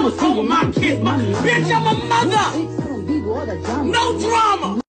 was over my kids. Bitch, I'm a mother. No drama.